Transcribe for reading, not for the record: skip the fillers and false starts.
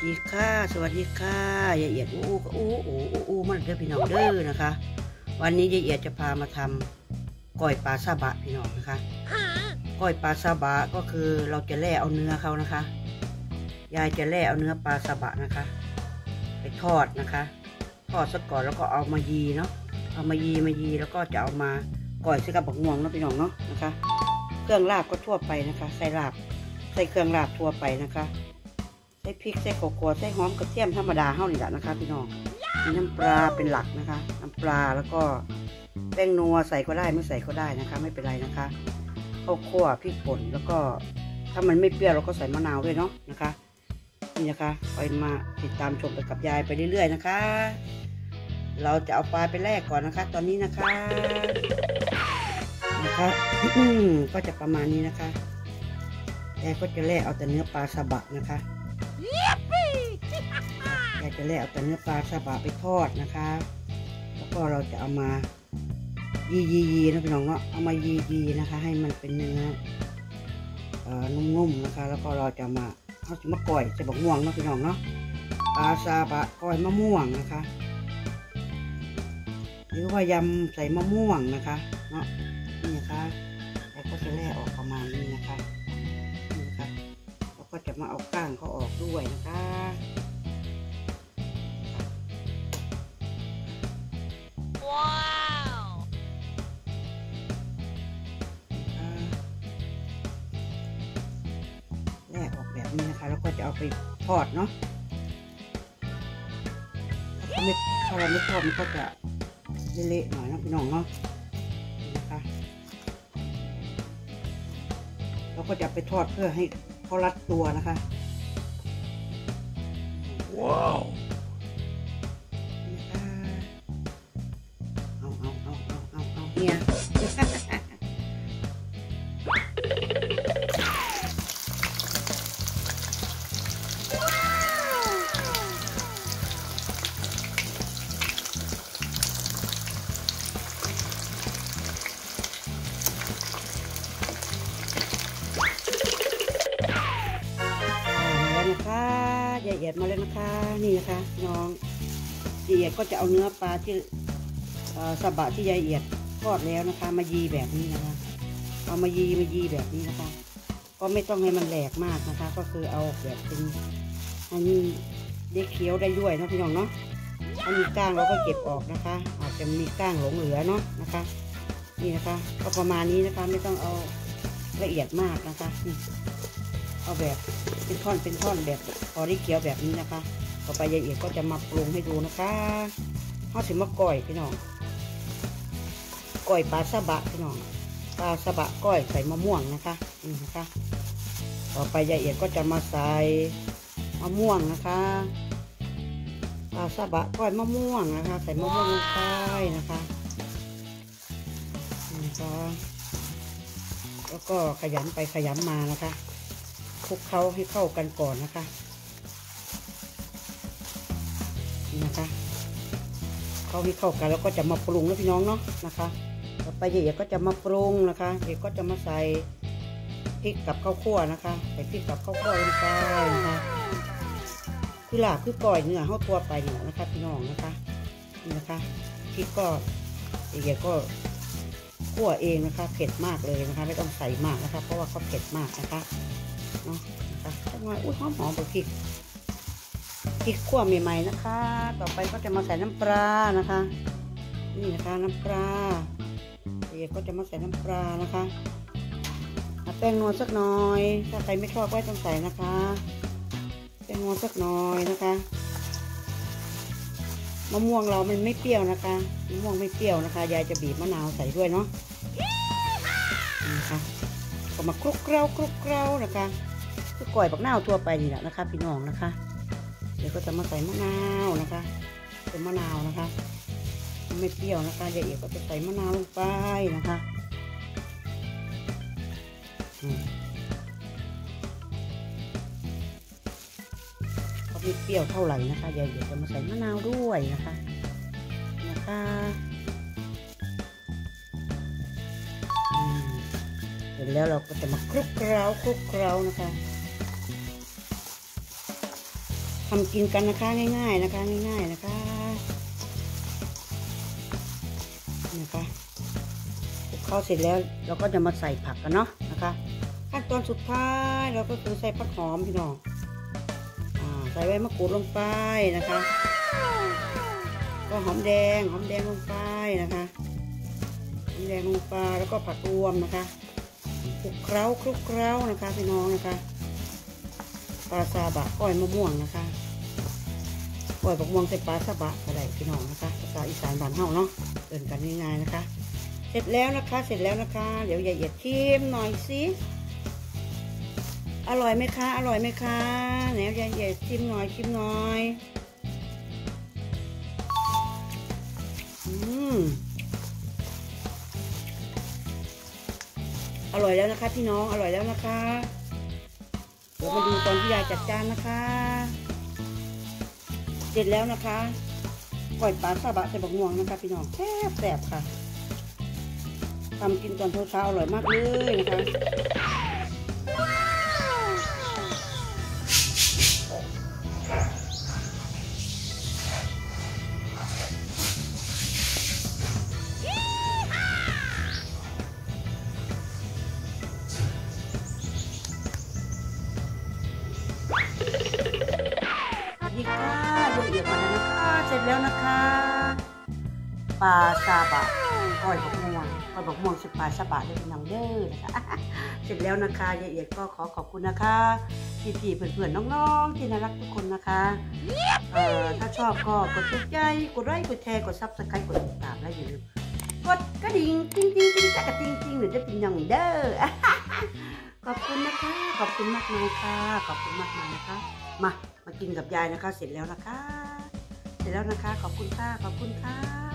ดีค่ะสวัสดีค่ะยายเอียดอู้มันเด้อพี่น้องเด้อนะคะวันนี้ยายเอียดจะพามาทำก้อยปลาซาบะพี่น้องนะคะก้อยปลาซาบะก็คือเราจะแล่เอาเนื้อเขานะคะยายจะแล่เอาเนื้อปลาซาบะนะคะไปทอดนะคะทอดซะก่อนแล้วก็เอามายีเนาะเอามายีแล้วก็จะเอามาก้อยใส่กับบักม่วงเนาะพี่น้องเนาะนะคะเครื่องลาบก็ทั่วไปนะคะใส่ลาบใส่เครื่องลาบทั่วไปนะคะใส่พริกใส่ข้าวคั่วใส่หอมกระเทียมธรรมดาเท่านี้แหละนะคะพี่น้องมีน้ำปลาเป็นหลักนะคะน้ำปลาแล้วก็แป้งนัวใส่ก็ได้ไม่ใส่ก็ได้นะคะไม่เป็นไรนะคะข้าวคั่วพริกป่นแล้วก็ถ้ามันไม่เปรี้ยวเราก็ใส่มะนาวด้วยเนาะนะคะนี่นะคะไปมาติดตามชมไปกับยายไปเรื่อยๆนะคะเราจะเอาปลาไปแลกก่อนนะคะตอนนี้นะคะก็จะประมาณนี้นะคะยายก็จะแล่เอาแต่เนื้อปลาซาบะนะคะยายจะแล่เอาแต่เนื้อปลาซาบะไปทอดนะคะแล้วก็เราจะเอามายีนะพี่น้องเนาะเอามายีนะคะให้มันเป็นเนื้อนุ่มๆนะคะแล้วก็เราจะมาก้อยใส่บักม่วงนะพี่น้องเนาะปลาซาบะก้อยมะม่วงนะคะหรือว่ายำใส่มะม่วงนะคะเนาะนี่นะคะแล้วก็จะแล่ออกประมาณนี้นะคะแล้วก็จะมาเอาก้างเขาออกด้วยนะคะว้าวแล่ออกแบบนี้นะคะแล้วก็จะเอาไปทอดเนาะถ้าเราไม่ทอดมันก็จะเละๆหน่อยนะพี่น้องเนาะนะคะเราก็จะไปทอดเพื่อให้เขารัดตัวนะคะว้าวเอาเนี่ยยายเอียดมาแล้วนะคะนี่นะคะน้องยายเอียดก็จะเอาเนื้อปลาที่ซาบะที่ยายเอียดทอดแล้วนะคะมายีแบบนี้นะคะเอามายีแบบนี้นะคะก็ไม่ต้องให้มันแหลกมากนะคะก็คือเอาแบบเป็นอันนี้ได้เคี้ยวได้ด้วยนะพี่น้องเนาะถ้ามีก้างเราก็เก็บออกนะคะอาจจะมีก้างหลงเหลือเนาะนะคะนี่นะคะก็ประมาณนี้นะคะไม่ต้องเอาละเอียดมากนะคะเอาแบบเป็นท่อนแบบพอได้เคี้ยวแบบนี้นะคะต่อไปยายเอียดก็จะมาปรุงให้ดูนะคะข้าวสิมาก้อยพี่น้องก้อยปลาซาบะพี่น้องปลาซาบะก้อยใส่มะม่วงนะคะนี่นะคะต่อไปยายเอียดก็จะมาใส่มะม่วงนะคะปลาซาบะก้อยมะม่วงนะคะใส่มะม่วงลงไปนะคะนี่นะคะแล้วก็ขยำไปขยำมานะคะคลุกเคล้าให้เข้ากันก่อนนะคะนี่นะคะเข้าให้เข้ากันแล้วก็จะมาปรุงนะพี่น้องเนาะนะคะต่อไปยายเอียดก็จะมาปรุงนะคะเด็กก็จะมาใส่พริกกับข้าวคั่วนะคะใส่พริกกับข้าวคั่วลงไปนะคะคือลาบคือก้อยเนื้อเข้าตัวไปเนี่ยนะคะพี่น้องนะคะนี่นะคะพริกก็ยายเอียดก็คั่วเองนะคะเผ็ดมากเลยนะคะไม่ต้องใส่มากนะคะเพราะว่าเขาเผ็ดมากนะคะเนาะนะคะจังหวะอุ้ยหอมพริกคั่วใหม่ๆนะคะต่อไปก็จะมาใส่น้ำปลานะคะนี่นะคะน้ำปลาเดี๋ยวก็จะมาใส่น้ำปลานะคะแป้งนัวสักหน่อยถ้าใครไม่ชอบก็ต้องใส่นะคะแป้งนัวสักหน่อยนะคะมะม่วงเรามันไม่เปรี้ยวนะคะมะม่วงไม่เปรี้ยวนะคะยายจะบีบมะนาวใส่ด้วยเนาะนะคะก็มาคลุกเคล้านะคะคือก่อยบักนาวทั่วไปนี่แหละนะคะพี่น้องนะคะเดี๋ยวก็จะมาใส่มะนาวนะคะเป็นมะนาวนะคะไม่เปรี้ยวนะคะยายเอียดก็จะใส่มะนาวลงไปนะคะก็ไม่เปรี้ยวเท่าไหร่นะคะยายเอียดจะมาใส่มะนาวด้วยนะคะเสร็จแล้วเราก็จะมาคลุกเคล้านะคะทำกินกันนะคะง่ายๆนะคะง่ายๆนะคะนะคะคลุกเคล้าเสร็จแล้วเราก็จะมาใส่ผักกันเนาะนะคะขั้นตอนสุดท้ายเราก็คือใส่ผักหอมพี่น้องใส่ใบมะกรูดลงไปนะคะก็หอมแดงลงไปนะคะหอมแดงลงไปแล้วก็ผักรวมนะคะคลุกเคล้านะคะพี่น้องนะคะปลาซาบะก้อยมะม่วงนะคะก้อยมะม่วงใส่ปลาซาบะอะไรพี่น้องนะคะภาษาอีสานบ้านเฮาเนาะเดินกันง่ายๆนะคะเสร็จแล้วนะคะเดี๋ยวยายเอียดชิมหน่อยสิอร่อยไหมคะไหนยายเอียดชิมหน่อยอร่อยแล้วนะคะพี่น้องอร่อยแล้วนะคะเดี๋ยวมาดูตอนที่ยายจัดจานนะคะเสร็จแล้วนะคะก้อยปลาซาบะใส่บักม่วงนะคะพี่น้องแซ่บค่ะทำกินตอนเช้าอร่อยมากเลยนะคะดีค่ะละเอียดมาแล้วนะคะเสร็จแล้วนะคะปลาซาบะก้อยบักม่วงสุดปลาซาบะด้วยน้ำเด้อนะคะเสร็จแล้วนะคะละเอียดก็ขอขอบคุณนะคะพี่ๆเพื่อนๆน้องๆที่น่ารักทุกคนนะคะถ้าชอบก็กดถูกใจกดไลค์กดแชร์กดซับสไครต์กดติดตามและอย่าลืมกดกระดิ่งติ๊งจักกระติ๊งหรือจะเป็นยังเด้อขอบคุณนะคะขอบคุณมากมายค่ะขอบคุณมากมายนะคะมากินกับยายนะคะเสร็จแล้วนะคะขอบคุณค่ะ